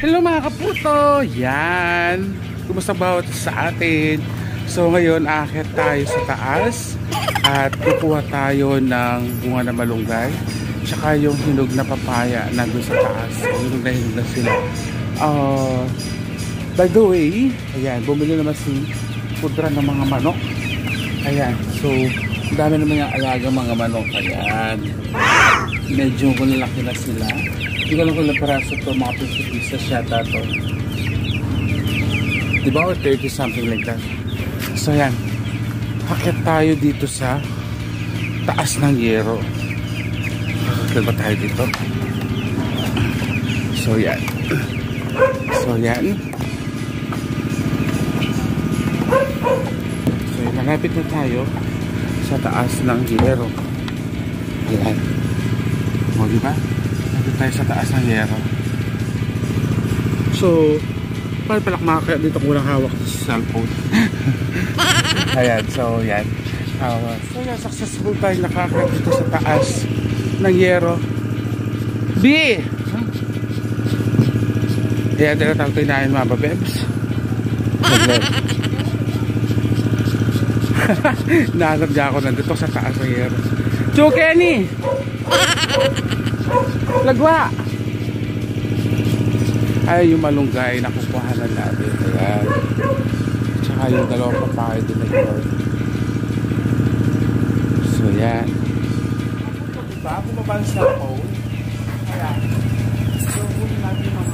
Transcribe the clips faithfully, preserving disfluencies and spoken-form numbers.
Hello mga kaputo! Yan! Kumusta bawat sa atin? So ngayon aakyat tayo sa taas at kukuha tayo ng bunga na malunggay tsaka yung hinog na papaya nandun sa taas. Hinog na hinog na sila. Uh, by the way, ayan, bumili naman si Pudra ng mga manok. Ayan, so dami naman yung alagang mga manok. Ayan, medyo malalaki na sila. Hindi ko lang kung peraso to, mga fifty pieces yata to. Diba or thirty, something like that. So yan, akit tayo dito sa taas ng yero. Akit ba tayo dito? So yan. So yan. So yan, malapit na tayo sa taas ng yero. Yan. O diba? Tayo sa taas ng yero. So paano pala kumakaya dito kung walang hawak sa cellphone? Ayan, so yan uh, so yan, successful tayo nakakaya dito sa taas ng yero. B! Ayan, tinatawag tayo na yun mga babebs. Nahanap niya ako nandito sa taas ng yero. Chu Kenny! Lagwa! Ay, yung malunggay nakukuha na natin. Ayan. Tsaka yung dalawang papaya din na yun. So yan. Diba? Bumaba ang cellphone. Ayan. So huli natin mga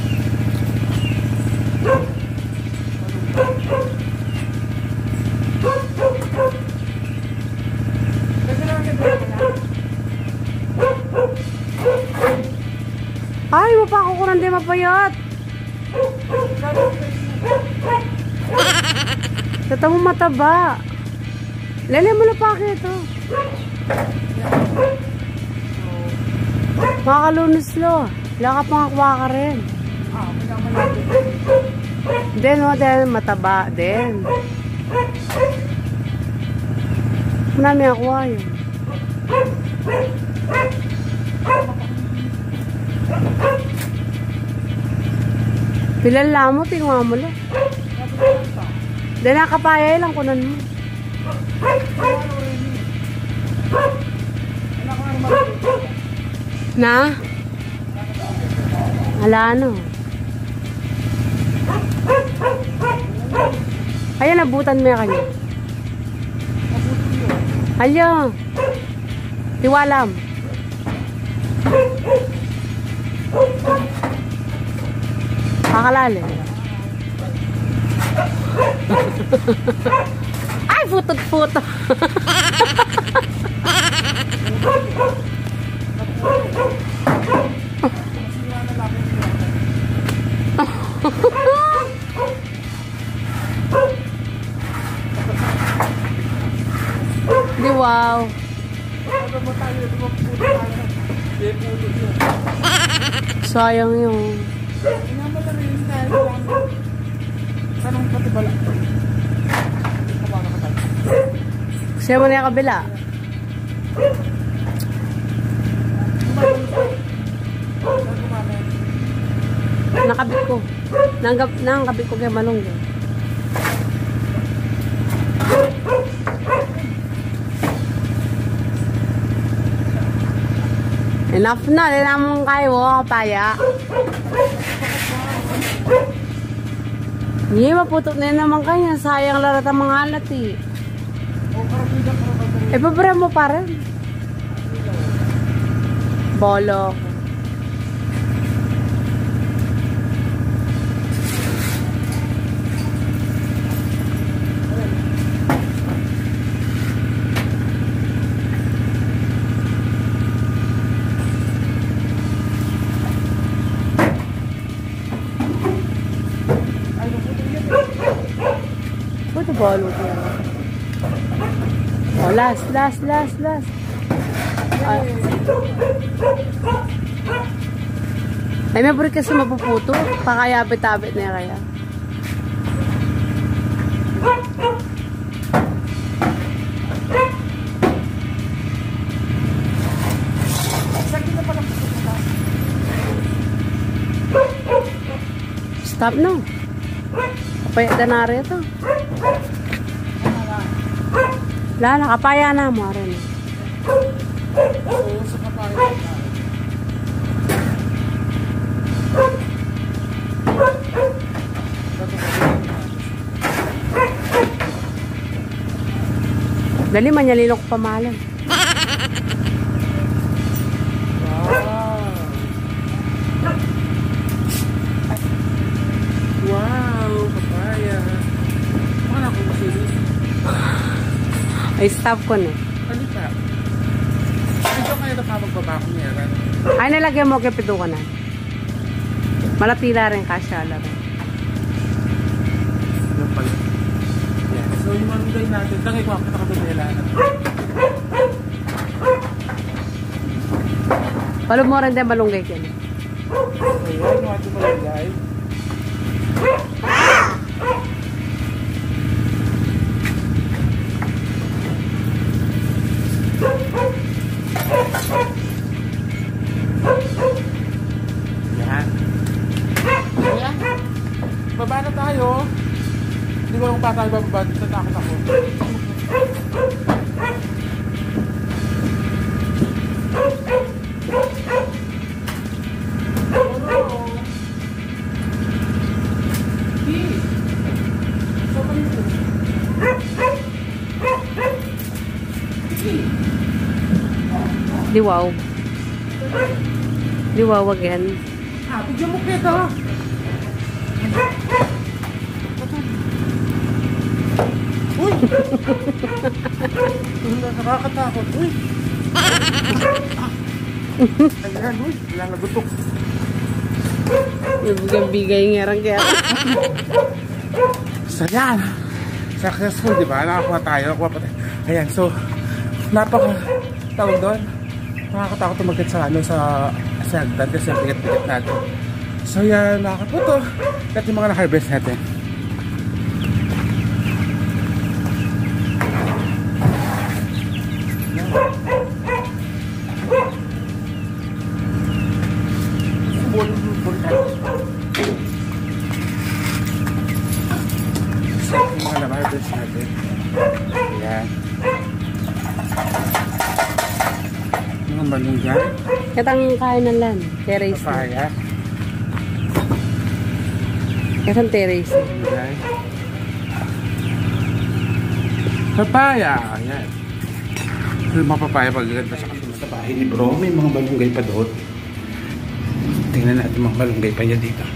ay, wapa ako kurang di mapayat. Tata mo mataba. Lele mo na pa ito. Makakalunos lo. Wala ka pang akwa ka rin. Then, no, then, mataba. Then. Marami akwa yun. Pilala mo, tingwa mo lang. Dahil nakapaya lang kunan mo. Na? Ala ano? Ayan, nabutan mo yung kanya. Ayan. Tiwalam. Kakalali. Ay, putot-puto. Di wow. Sayang yung anong pati bala? siya mo na yung kabila. Nakabit ko. Nanggap, nanggabit ko kay malunggay. Enough na. Lela mong kayo, kapaya. Hindi, maputok na naman kanya. Sayang larat ang mga alat eh. E, babara mo pa rin. Bolo. Ito bolo ko yan. Oh, last, last, last, last. Ay, ay may buri kasi mapuputo. Pakayabit-tabit na kaya. Sakit na pala puputo. Stop no. Kapaya na na rin ito. Wala, nakapaya na mo rin. So, sa kapaya na. Dali man niya lilok pamalan. Wow, papaya. Mana ako masilis? Ay, stop ko na. Ano pa? Ito kaya na pa magbabako niya. Ay, nalagyan mo kipido ko na. Malatila rin kasyala rin. Ano pala? Yan. So, yung malunggay natin. Tangay ko ako nakabibela na. Palo mo rin din malunggay ka na. Ayan, yung ating malunggay. Yan. Ayan. Baba na tayo. Hindi ko lang pa tayo bababa. Tatakot ako. Di wow. Di wow again. Ah, bigyan mo kita. Uy! Nakakatakot. Uy! Ayan, uy. Wala nagutok. Yung bigay ngerang kaya. So, yan. Successful, di ba? Nakakuha tayo. Nakakuha pa tayo. Ayan, so, napaka tawag doon. Nakakatakot tumagat sa ano, sa sa hagdan kasi ang bigat-bigat natin. So, yan. Nakakaputo. At yung mga na-harvest natin. So, yung mga na-harvest natin. Ayan. Mga malunggay. Katang kain ng lan. Terrace. Papaya. Katang terrace. Malunggay. Papaya. Ayan. Yung mga papaya pagaganda sa kasunod sa bahay ni bro. May mga malunggay pa doon. Tingnan natin mga malunggay pa niya dito.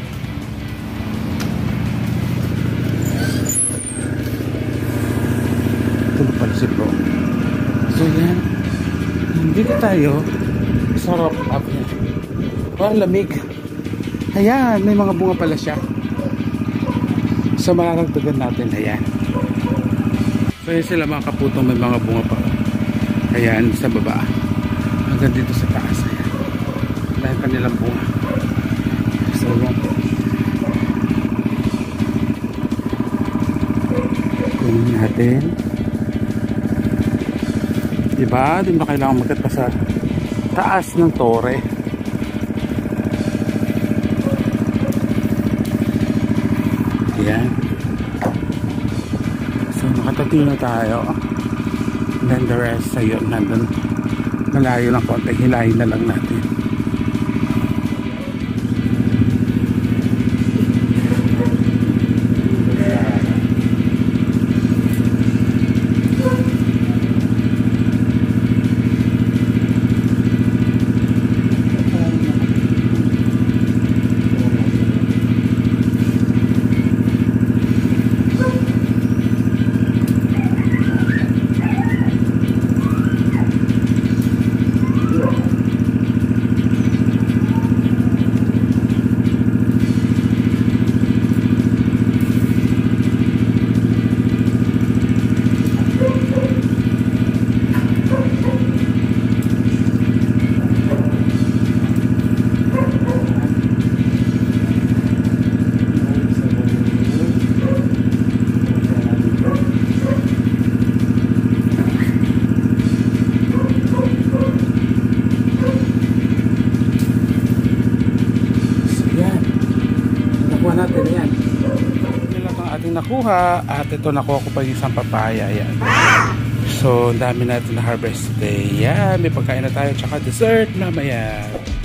Ito na pala si bro. So yan. Dito tayo. Sarap up niya. Oh, lamig. Ayan. May mga bunga pala siya. So mararagdagan natin. Ayan. So yun sila mga kaputong may mga bunga pa. Ayan sa baba. Hanggang dito sa taas. Ayan. Dahil kanilang bunga. So yan. Kunin natin. Diba? Di ba kailangan magkat pa sa taas ng tore. Ayan. So nakatating na tayo. And then the rest ayun, nandun malayo ng konti, hilahin na lang natin. Pwede na yan. Yun lang ang ating nakuha. At ito, nakuha ko pa yung isang papaya. Yan. So, ang dami natin na harvest today. Yan, may pagkain na tayo. Tsaka dessert mamaya.